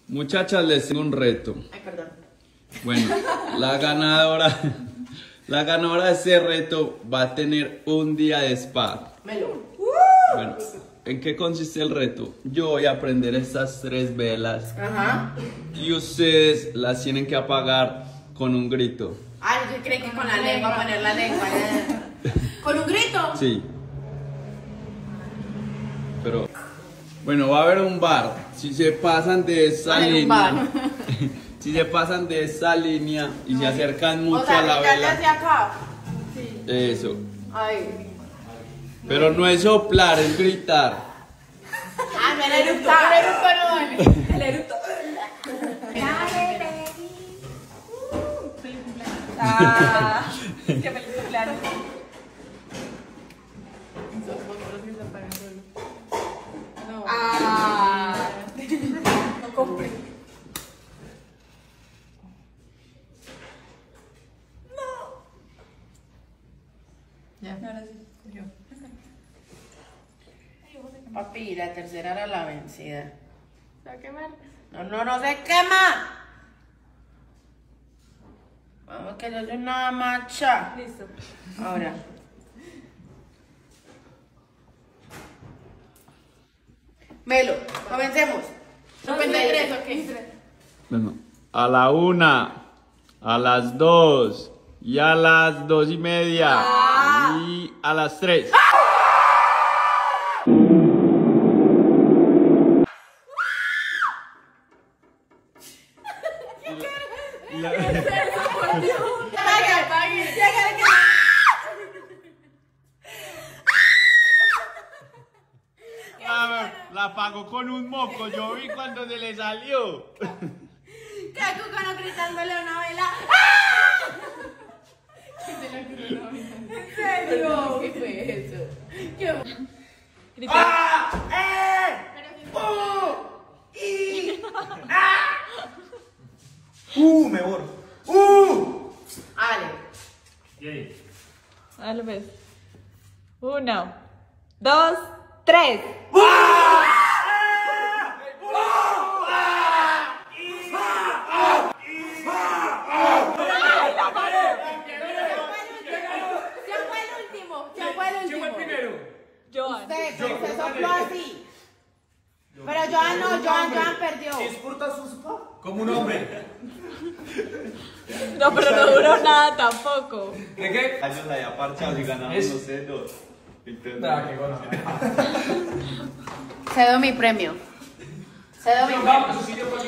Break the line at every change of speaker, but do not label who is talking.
Muchachas, les tengo un reto.
Ay, perdón.
Bueno, la ganadora de este reto va a tener un día de spa.
Melo.
Bueno, ¿en qué consiste el reto? Yo voy a prender estas 3 velas
Ajá.
y ustedes las tienen que apagar con un grito.
Ay, yo creí que con la lengua, poner la lengua. ¿Con un grito?
Sí. Pero, bueno, va a haber un bar. Si se pasan de esa
Hay un
línea,
bar.
si se pasan de esa línea y se acercan mucho
O sea,
a la
gritarle
vela,
hacia acá.
eso.
Ay.
Pero no es soplar, es gritar.
Ah, me el eructo no vale. El eructo.
Ah, qué feliz cumpleaños.
Ah.
No compré.
Ya.
Ahora sí, yo.
Papi, la tercera era la vencida.
¿Se va a quemar?
No se quema. Vamos que yo soy una macha.
Listo.
Ahora. Melo, comencemos. 53, ok.
Bueno, a la 1, a las 2 y a las 2:30 y a las 3. La apagó con un moco, yo vi cuando se le salió.
¿Qué cucano gritándole a una vela? ¿En serio? ¿Qué fue eso?
Grita.
Me borro.
Ale.
Dale pues. 1, 2, 3.
¿Quién fue el último?
Joan.
Usted sopló así. Pero Joan perdió.
¿Disfruta su spa? Como un hombre.
No, pero no duró nada tampoco.
¿De qué?
Ellos la había parchado y ganamos,
Es-
no sé, 2.
Nada, qué bueno.
Cedo mi premio. Cedo mi premio.
Vamos, sí, yo